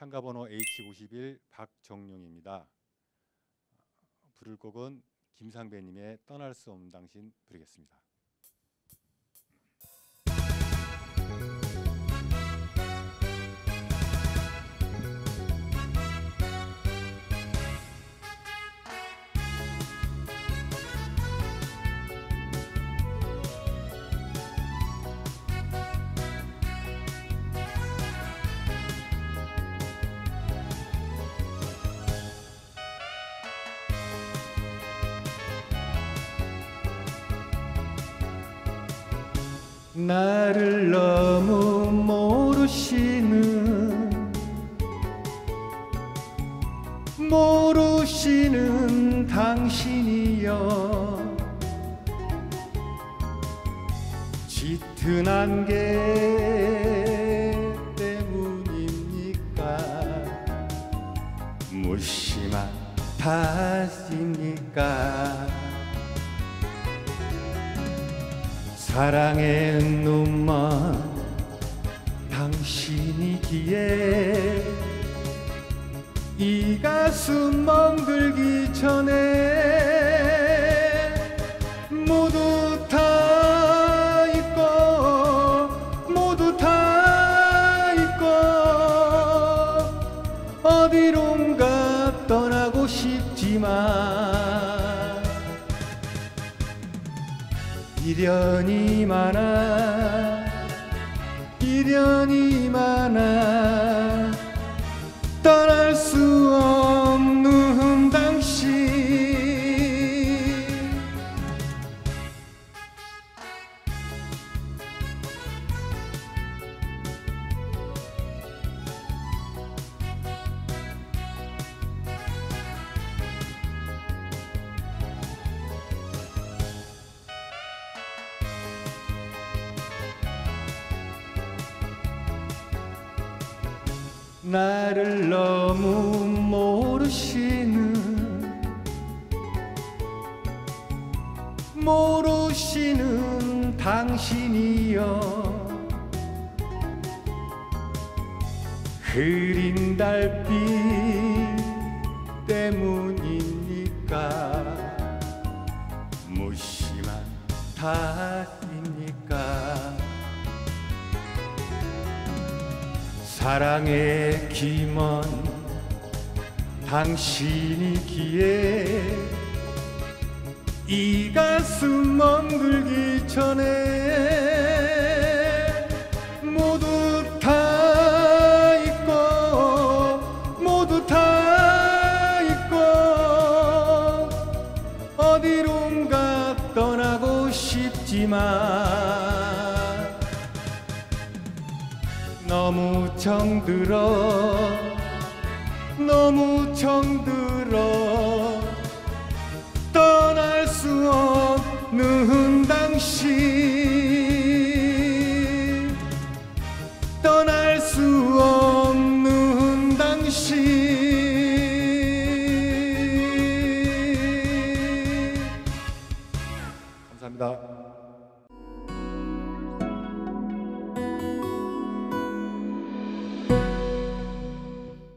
참가번호 H51 박정용입니다. 부를 곡은 김상배님의 떠날 수 없는 당신 부르겠습니다. 나를 너무 모르시는 당신이여 짙은 안개 때문입니까 무심한 탓입니까 사랑의 눈먼 당신이기에 이 가슴 멍들기 전에 모두 다 잊고 어디론가 떠나고 싶지만 미련이 많아 떠날 수 없는 당신 나를 너무 모르시는 당신이여 흐린 달빛 때문입니까 무심한 탓입니까 사랑의 김원 당신이기에 이 가슴 멍들기 전에 모두 다 잊고 어디론가 떠나고 싶지만 너무 정들어 떠날 수 없는 당신 떠날 수 없는 당신 감사합니다.